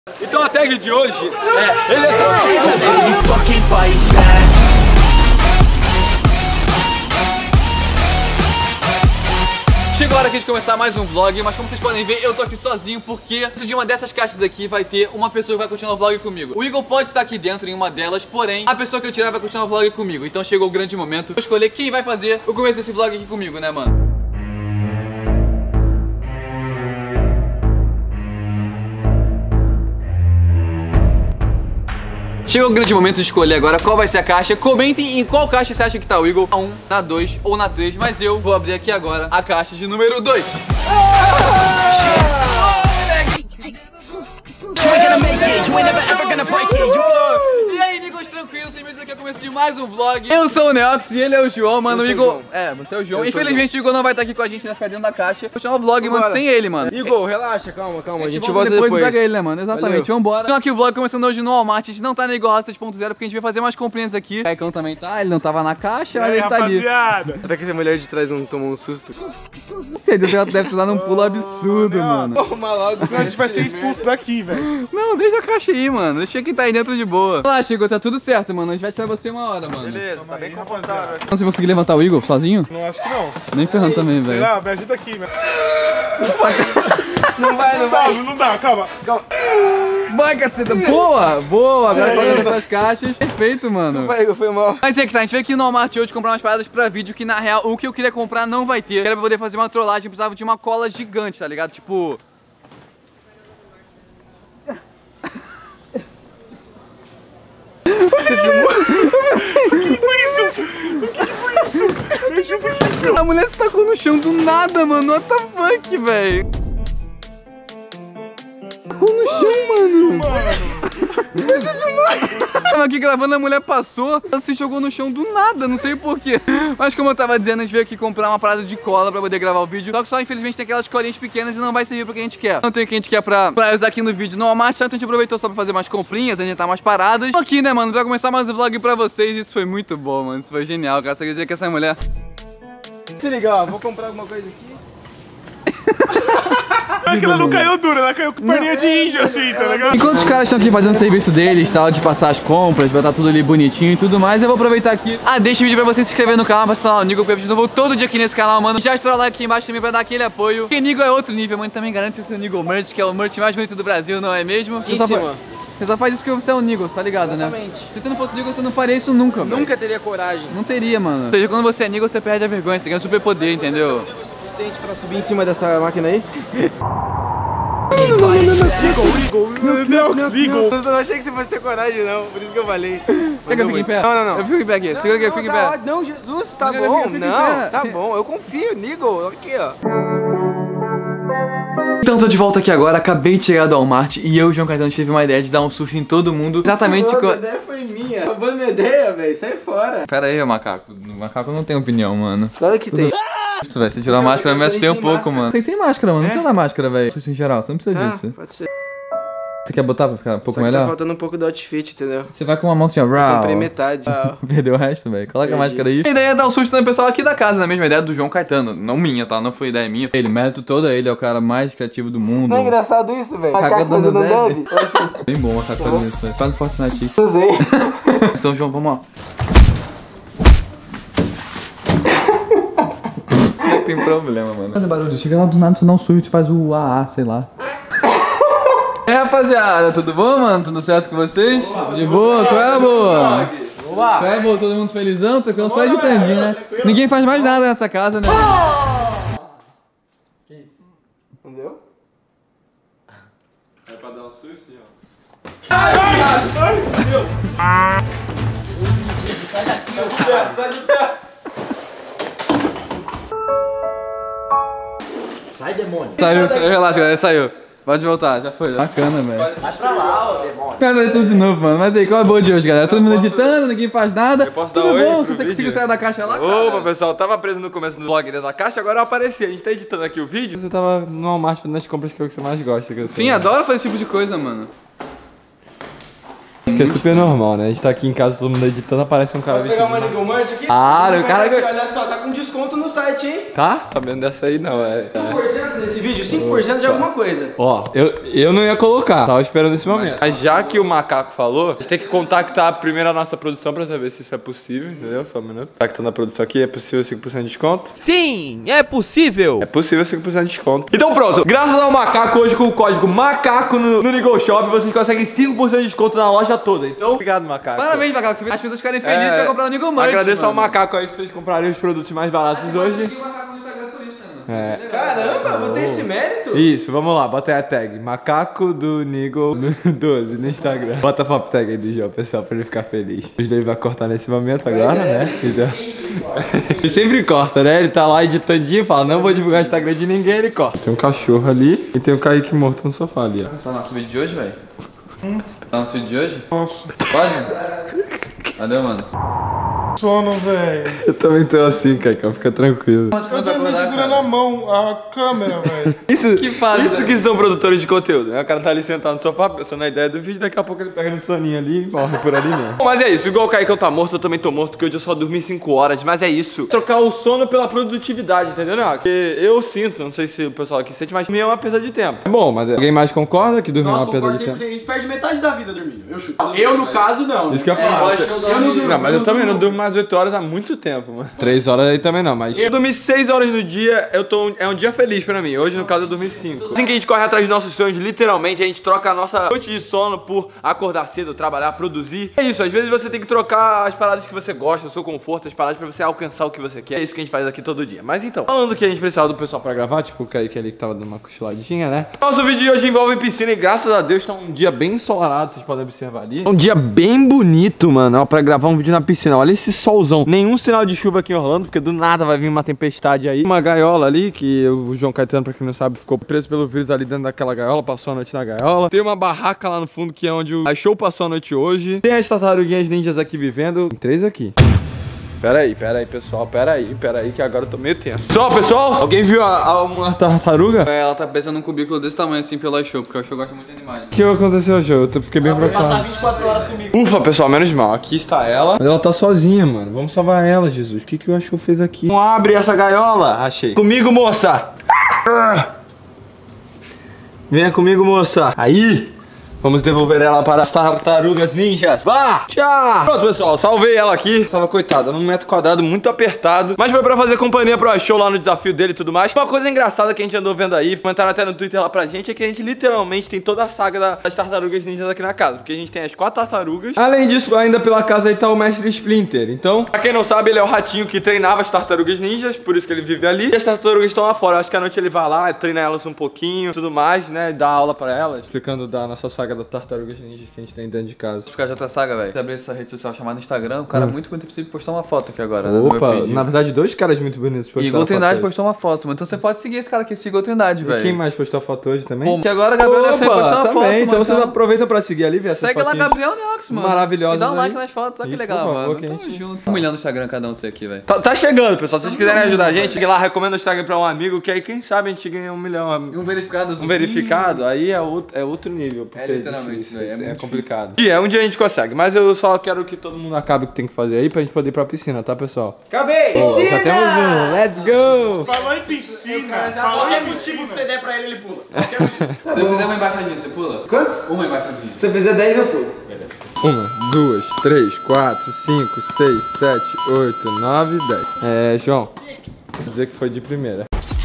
Então a tag de hoje é Chegou a hora aqui de começar mais um vlog, mas como vocês podem ver, eu tô aqui sozinho porque dentro de uma dessas caixas aqui vai ter uma pessoa que vai continuar o vlog comigo. O Igor pode estar aqui dentro em uma delas, porém, a pessoa que eu tirar vai continuar o vlog comigo. Então chegou o grande momento de eu escolher quem vai fazer o começo desse vlog aqui comigo, né, mano? Chegou o grande momento de escolher agora qual vai ser a caixa. Comentem em qual caixa você acha que tá o Igor. Na 1, na 2 ou na 3. Mas eu vou abrir aqui agora a caixa de número 2. E aí, amigos, tranquilo? Vocês me dizem que é o começo de mais um vlog. Eu sou o Neox e ele é o João, mano. O Igor... você é o João. Infelizmente o Igor não vai estar aqui com a gente, né? Ficar dentro da caixa. Vou chamar o vlog, mano, sem ele, mano. Igor, relaxa, calma. A gente volta depois. depois. Pega ele, né, mano? Exatamente, vambora. Então aqui o vlog começando hoje no Walmart. A gente não tá na Igor Rasta 3.0 porque a gente vai fazer umas comprinhas aqui. O Caicão também tá, ele não tava na caixa, mas ele tá ali. Será que essa mulher de trás não tomou um susto? Você deve ter dado um pulo absurdo, mano. A gente vai ser expulso daqui, velho. Não, deixa a caixa aí, mano. Deixa quem tá aí dentro de boa. Lá, Chico, tá tudo certo, mano. A gente vai tirar você uma hora, mano. Beleza, tá bem confortável. Não, você vai conseguir levantar o Igor sozinho? Não, acho que não. Nem ferrando também, velho. Sei lá, me ajuda aqui, velho. Não dá, calma. Vai, caceta. Boa. Agora tá dentro das caixas. Perfeito, mano. Vai, Igor, foi mal. Mas é que tá, a gente veio aqui no Walmart hoje comprar umas paradas pra vídeo que, na real, o que eu queria comprar não vai ter. Era pra poder fazer uma trollagem, eu precisava de uma cola gigante, tá ligado? Tipo... Você filmou? O que foi isso? A mulher se tacou no chão do nada, mano. What the fuck, velho? Tacou no chão, mano. Você filmou? Tava aqui gravando, a mulher passou, ela se jogou no chão do nada, não sei porquê. Mas como eu tava dizendo, a gente veio aqui comprar uma parada de cola pra poder gravar o vídeo. Só que só, infelizmente, tem aquelas colinhas pequenas e não vai servir pro que a gente quer. Não tem o que a gente quer pra usar aqui no vídeo no Walmart, então a gente aproveitou só pra fazer mais comprinhas, adiantar mais paradas. Tô aqui, né, mano, pra começar mais um vlog pra vocês. Isso foi muito bom, mano, isso foi genial, cara. Só quer dizer que essa mulher... Se liga, ó, vou comprar alguma coisa aqui. É que ela não caiu dura, ela caiu com perninha de índio assim, tá ligado? Enquanto os caras estão aqui fazendo o serviço deles, tal, de passar as compras, botar tudo ali bonitinho e tudo mais, eu vou aproveitar aqui. Deixa o vídeo pra você se inscrever no canal, pra se tornar o Nigo, porque eu vídeo novo todo dia aqui nesse canal, mano. Já estoura o like aqui embaixo também pra dar aquele apoio. Porque Nigo é outro nível, mano, também garante o seu Nigo Merch, que é o merch mais bonito do Brasil, não é mesmo? Você só faz isso porque você é o Nigo, tá ligado, exatamente, né? Se você não fosse Nigo, você não faria isso nunca, velho. Nunca teria coragem. Não teria, mano. Ou seja, quando você é Nigo, você perde a vergonha, você ganha super poder, entendeu? Suficiente pra subir em cima dessa máquina aí? Igor. Eu não achei que você fosse ter coragem, não. Por isso que eu falei. Quer que eu fique em pé? Não. Eu fico em pé aqui. Segura aqui, eu fico em pé. Não, Jesus, tá bom. Não, tá bom. Eu confio, Nigo. Aqui, ó. Então tô de volta aqui agora, acabei de chegar do Walmart e eu e o João Caetano tive uma ideia de dar um susto em todo mundo. Exatamente a ideia foi minha. Roubando minha ideia, velho. Sai fora. Pera aí, macaco. O macaco não tem opinião, mano. Claro que tem. Você tirou a máscara, me assustei um pouco, mano. Sem máscara, mano. Não precisa da máscara, velho. Susto em geral, você não precisa disso. Pode ser. Você quer botar pra ficar um pouco Só que melhor? tá faltando um pouco do outfit, entendeu? Você vai com uma mão assim, ó. Comprei metade. Perdeu o resto, velho. Coloca a máscara aí. A ideia é dar um susto no pessoal aqui da casa, né? Mesma ideia do João Caetano. Não minha, tá? Não foi ideia minha. Ele, mérito todo ele, é o cara mais criativo do mundo. Não é engraçado isso, velho? Macaco fazendo deve. Bem bom o macaco fazendo isso, velho. Faz no Fortnite aí. Usei. Então, João, vamos lá. Não tem problema, mano. Fazer barulho, chega lá do nada, você não surge, faz o AA, sei lá. E aí, rapaziada, tudo bom, mano? Tudo certo com vocês? De boa? Qual é a boa? Qual é a boa? Todo mundo felizão? Tô só editandinho, né? Ninguém faz mais nada nessa casa, né? Que isso? Entendeu? É pra dar um susto, ó. Ai, meu! Sai daqui, cara! Sai de perto! Sai, demônio! Saiu, relaxa, galera, saiu. Pode voltar, já foi. Bacana, velho. Vai pra lá, ô demônio. Quero fazer tudo de novo, mano. Mas aí, qual é a boa de hoje, galera? Todo mundo editando, ninguém faz nada. Eu posso tudo dar oi bom? pro Você conseguiu vídeo? sair da caixa lá, cara? Opa, pessoal, tava preso no começo do vlog dentro da caixa, agora eu apareci. A gente tá editando aqui o vídeo. Você tava no Walmart fazendo as compras que é o que você mais gosta. Que eu sei. Sim, adoro fazer esse tipo de coisa, mano. que é super normal, né? A gente tá aqui em casa, todo mundo editando, aparece um cara... Posso pegar uma Niggle Merch aqui? O cara... Aqui, olha só, tá com desconto no site, hein? Tá? Sabendo dessa aí não, 5% nesse vídeo, 5% de alguma coisa. Ó, eu não ia colocar, tava esperando esse momento. Mas já que o Macaco falou, a gente tem que contactar primeiro a nossa produção pra saber se isso é possível, entendeu? Só um minuto. Contactando a produção aqui, é possível 5% de desconto? Sim, é possível. É possível 5% de desconto. Então pronto, graças ao Macaco, hoje com o código MACACO no Niggle Shop, vocês conseguem 5% de desconto na loja toda. Então, obrigado, Macaco. Parabéns, Macaco. As pessoas ficarem felizes pra comprar o Niggle Merch. Agradeço ao Macaco aí se vocês comprarem os produtos mais baratos hoje. Caramba, vou ter esse mérito? Isso, vamos lá, bota aí a tag Macaco do Niggle 12 no Instagram. Bota a pop tag aí do João, pessoal, pra ele ficar feliz. O Slay vai cortar nesse momento agora, né? Ele sempre corta, né? Ele tá lá editandinho e fala, não vou divulgar o Instagram de ninguém, ele corta. Tem um cachorro ali e tem o Kaique morto no sofá ali, ó. Tá no nosso vídeo de hoje, velho? Tá no nosso vídeo de hoje? Posso. Pode? Valeu, mano. Sono, velho. Eu também tô assim, Caicão, fica tranquilo. Eu tô me segurando na mão a câmera, velho. Isso que são produtores de conteúdo, né? O cara tá ali sentado no sofá pensando na ideia do vídeo, daqui a pouco ele pega no soninho ali e morre por ali mesmo. Bom, mas é isso, igual o Caicão tá morto, eu também tô morto, porque hoje eu só dormi 5 horas, mas é isso. Trocar o sono pela produtividade, entendeu, né? Porque eu sinto, não sei se o pessoal aqui sente, mas dormir é uma perda de tempo. É bom, mas alguém mais concorda que dormir é uma perda de tempo? A gente perde metade da vida dormindo. Eu no caso, não. Isso que eu falo. Não, mas eu também não durmo mais 8 horas há muito tempo, mano. 3 horas aí também não, mas... Eu dormi 6 horas no dia, é um dia feliz pra mim. Hoje, no caso, eu dormi 5. Assim que a gente corre atrás dos nossos sonhos, literalmente, a gente troca a nossa noite de sono por acordar cedo, trabalhar, produzir. É isso, às vezes você tem que trocar as paradas que você gosta, o seu conforto, as paradas pra você alcançar o que você quer. É isso que a gente faz aqui todo dia. Mas então, falando que a gente precisava do pessoal pra gravar, tipo o Kaique ali que tava dando uma cochiladinha, né? Nosso vídeo de hoje envolve piscina e graças a Deus tá um dia bem ensolarado, vocês podem observar ali. Um dia bem bonito, mano, ó, pra gravar um vídeo na piscina. Olha esse solzão. Nenhum sinal de chuva aqui em Orlando, porque do nada vai vir uma tempestade aí. Uma gaiola ali, que o João Caetano, pra quem não sabe, ficou preso pelo vírus ali dentro daquela gaiola, passou a noite na gaiola. Tem uma barraca lá no fundo, que é onde o show passou a noite hoje. Tem as tartaruguinhas ninjas aqui vivendo. Tem 3 aqui. Pera aí, pessoal, pera aí, que agora eu tô meio tenso. Só, pessoal, alguém viu uma tartaruga? Ela tá pesando um cubículo desse tamanho assim pelo show, porque o show gosta muito de animais. O que aconteceu, show? Eu fiquei bem preocupado. Passar 24 horas comigo. Ufa, pessoal, menos mal. Aqui está ela. Mas ela tá sozinha, mano. Vamos salvar ela, Jesus. O que o show fez aqui? Não abre essa gaiola. Achei. Comigo, moça. Venha comigo, moça. Aí. Vamos devolver ela para as tartarugas ninjas. Vá! Tchau! Pronto, pessoal, salvei ela aqui. Estava coitada, num metro quadrado muito apertado. Mas foi pra fazer companhia pro show lá no desafio dele e tudo mais. Uma coisa engraçada que a gente andou vendo aí, comentaram até no Twitter lá pra gente, é que a gente literalmente tem toda a saga das tartarugas ninjas aqui na casa. Porque a gente tem as 4 tartarugas. Além disso, ainda pela casa aí tá o mestre Splinter. Então, pra quem não sabe, ele é o ratinho que treinava as tartarugas ninjas, por isso que ele vive ali. E as tartarugas estão lá fora. Acho que à noite ele vai lá, treina elas um pouquinho, tudo mais, né? Dá aula pra elas, explicando da nossa saga da tartarugas ninjas que a gente tem dentro de casa. Ficar de outra saga, velho. Você abrir essa rede social chamada Instagram, o cara muito possível postar uma foto aqui agora, Opa, né? na verdade 2 caras muito bonitos postaram. Igor Trindade postou uma foto, mano. Então você pode seguir esse cara aqui, Igor Trindade, velho. Quem mais postou foto hoje também? Que agora Gabriel Nelson postou uma foto, mano. Então vocês aproveitam pra seguir ali, ver segue lá Gabriel Nelson, mano. Maravilhosa. E dá um like nas fotos, olha que legal, mano. Tamo junto. 1 milhão no Instagram cada um tem aqui, velho. Tá chegando, pessoal. Se vocês quiserem ajudar a gente, lá, recomenda o Instagram pra um amigo, que aí quem sabe a gente ganha 1 milhão. Um verificado. Um verificado, aí é outro nível. É literalmente, velho. É complicado. Um dia a gente consegue, mas eu só quero que todo mundo acabe o que tem que fazer aí pra gente poder ir pra piscina, tá, pessoal? Acabei! Boa, já temos um, let's go! Falou em piscina, Qualquer motivo que você der pra ele pula. Qualquer motivo. Se eu fizer uma embaixadinha, você pula? Quantos? Uma embaixadinha. Se você fizer 10, eu pulo. 1, 2, 3, 4, 5, 6, 7, 8, 9, 10. João, vou dizer que foi de primeira.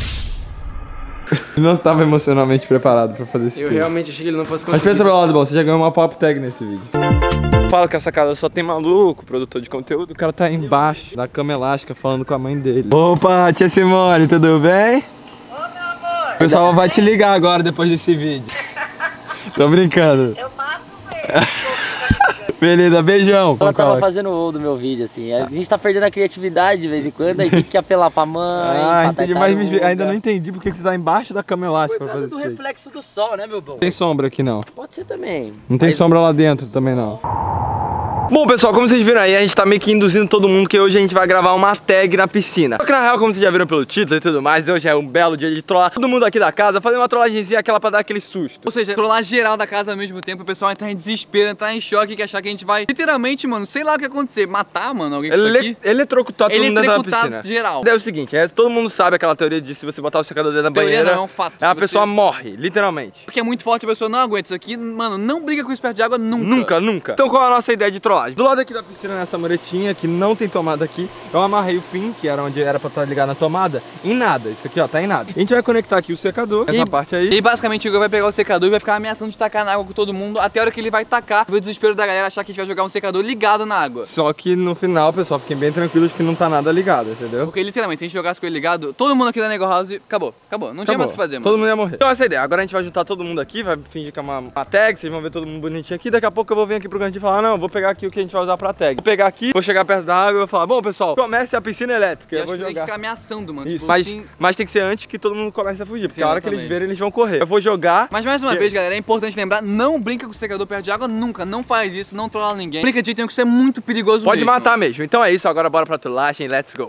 Não estava emocionalmente preparado pra fazer esse vídeo. Eu realmente achei que ele não fosse conseguir. Mas pensa pelo lado bom, você já ganhou uma pop tag nesse vídeo. Fala que essa casa só tem maluco, produtor de conteúdo. O cara tá embaixo da cama elástica falando com a mãe dele. Opa, tia Simone, tudo bem? Ô, meu amor. O pessoal vai te ligar agora depois desse vídeo. Tô brincando. Eu mato ele. Beleza, beijão. Ela tava fazendo o do meu vídeo, assim. A gente tá perdendo a criatividade de vez em quando, aí tem que apelar pra mãe. Ah, entendi, mas ainda não entendi porque você tá embaixo da cama elástica pra fazer do isso. reflexo do sol, né, meu bom? Não tem sombra aqui não. Pode ser também. Não tem sombra lá dentro também não. Bom, pessoal, como vocês viram aí, a gente tá meio que induzindo todo mundo que hoje a gente vai gravar uma tag na piscina. Só que na real, como vocês já viram pelo título e tudo mais, hoje é um belo dia de trollar todo mundo aqui da casa, fazer uma trollagenzinha, aquela pra dar aquele susto. Ou seja, trollar geral da casa ao mesmo tempo, o pessoal entrar em desespero, entrar em choque e achar que a gente vai, literalmente, mano, sei lá o que acontecer, matar, mano, alguém com isso aqui. Eletrocutar todo mundo dentro da piscina. Geral. É o seguinte, todo mundo sabe aquela teoria de se você botar o secador dentro da banheira, não, é um fato. a pessoa morre, literalmente. Porque é muito forte, a pessoa não aguenta isso aqui, mano, não briga com esperto de água nunca. Nunca, nunca. Então qual é a nossa ideia de trollagem? Do lado aqui da piscina, nessa muretinha, que não tem tomada aqui, eu amarrei o pin, que era onde era pra estar ligado na tomada, em nada. Isso aqui, ó, tá em nada. A gente vai conectar aqui o secador, essa parte aí. E basicamente o Igor vai pegar o secador e vai ficar ameaçando de tacar na água com todo mundo, até a hora que ele vai tacar, o desespero da galera achar que a gente vai jogar um secador ligado na água. Só que no final, pessoal, fiquem bem tranquilos que não tá nada ligado, entendeu? Porque literalmente, se a gente jogasse com ele ligado, todo mundo aqui da Nego House, acabou. Não tinha mais o que fazer, mano. Todo mundo ia morrer. Então essa é a ideia. Agora a gente vai juntar todo mundo aqui, vai fingir que é uma tag, vocês vão ver todo mundo bonitinho aqui. Daqui a pouco eu vou vir aqui pro cantinho e falar, não, vou pegar aqui o que a gente vai usar pra tag. Vou pegar aqui, vou chegar perto da água e vou falar, bom, pessoal, comece a piscina elétrica. Eu vou jogar. Tem que ficar ameaçando, mano. Isso. Tipo, mas tem que ser antes que todo mundo comece a fugir, porque a hora que eles exatamente. verem, eles vão correr. Eu vou jogar. Mas mais uma vez, galera, é importante lembrar, não brinca com o secador perto de água nunca. Não faz isso, não trola ninguém. Brinca de jeito que isso é muito perigoso. Pode matar mesmo. Então é isso, agora bora pra trollagem, let's go.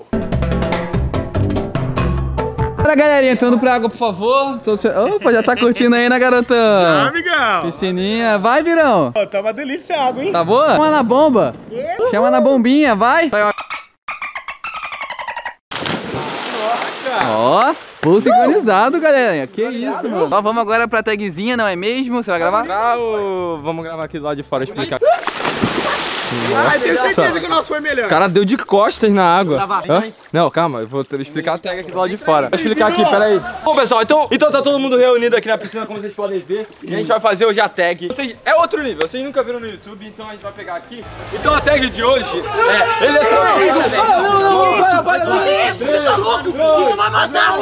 Bora, galerinha, entrando pra água, por favor. Opa, já tá curtindo aí, né, garotão? Ah, amigão. Piscininha. Vai, Virão. Pô, tá uma delícia a água, hein? Tá boa? Chama na bomba. Chama na bombinha, vai. Ó, pulo sincronizado, galerinha. Que isso, mano. Ó, vamos agora pra tagzinha, não é mesmo? Você vai gravar? Vamos gravar aqui do lado de fora explicar. Ai, tenho certeza que o nosso foi melhor. O cara deu de costas na água. Não, calma, eu vou explicar a tag aqui do lado de fora. Vou explicar aqui, peraí. Bom, pessoal, então tá todo mundo reunido aqui na piscina, como vocês podem ver. E a gente vai fazer hoje a tag. É outro nível, vocês nunca viram no YouTube, então a gente vai pegar aqui. Então a tag de hoje é eletrônica. Não, para. Você tá louco? Isso vai matar,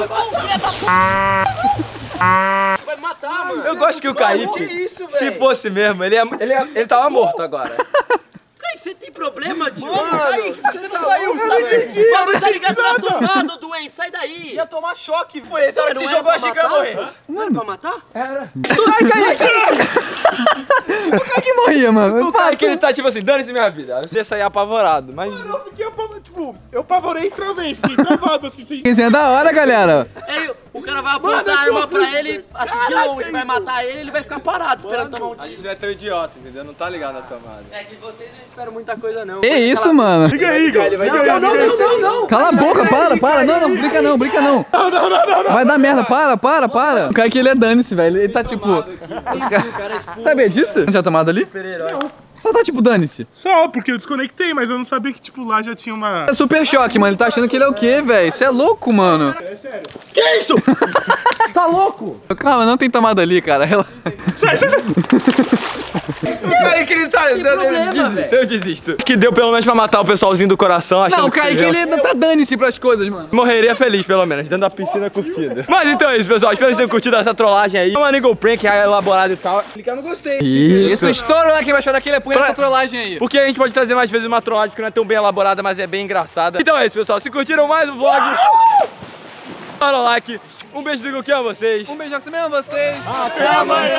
vai matar, mano. Eu gosto que o Kaique, se fosse mesmo, ele tava morto agora. Você tem problema, tio? Kaique, você não saiu, eu não entendi. O bagulho tá ligado na tomada, doente, sai daí. Ia tomar choque, foi essa hora que você jogou a giga morrer. Não era pra matar? Era. Sai, Kaique! O Kaique morria, mano. O Kaique, ele tá tipo assim, dane-se minha vida. Você ia sair apavorado, mas... Eu fiquei apavorado, tipo, eu apavorei e travei, fiquei travado assim, sem... Isso é da hora, galera. Aí, o cara vai apontar a arma pra ele, assim, de longe, vai matar ele vai ficar parado esperando tomar um A tiro. gente não é tão idiota, entendeu? Não tá ligado na tomada. É que vocês não esperam muita coisa, não. Que isso, mano? Liga aí, Igor. Não. Cala a boca, para. Não, brinca não. Não. Vai dar merda, para. O Kaique, ele é dane-se, velho. Ele tá tipo... Sabia disso? Não tinha tomado ali? Não. Só tá tipo dane-se. Só, porque eu desconectei, mas eu não sabia que, tipo, lá já tinha uma... É super choque, mano. Ele tá achando que ele é o quê, velho? Você é louco, mano. É sério. Que isso? Você tá louco? Calma, não tem tomada ali, cara. Sai. Kaique, ele tá... problema, Eu desisto. Que deu pelo menos pra matar o pessoalzinho do coração, achando Não, o que Kaique, seria- ele tá dane-se pras coisas, mano. Morreria feliz, pelo menos, dentro da piscina curtida. Mas então é isso, pessoal. Espero que vocês tenham curtido essa trollagem aí. É uma Niggle Prank elaborada e tal. Clicar no gostei. Isso, estoura lá quem vai achar daquele apoio essa trollagem aí. Porque a gente pode trazer mais vezes uma trollagem que não é tão bem elaborada, mas é bem engraçada. Então é isso, pessoal. Se curtiram mais o vlog, para o like. Um beijo do Gugu a vocês. Um beijo também a vocês. Até amanhã.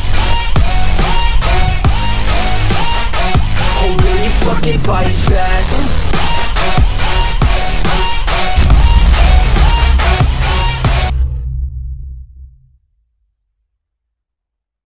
Fucking fight back.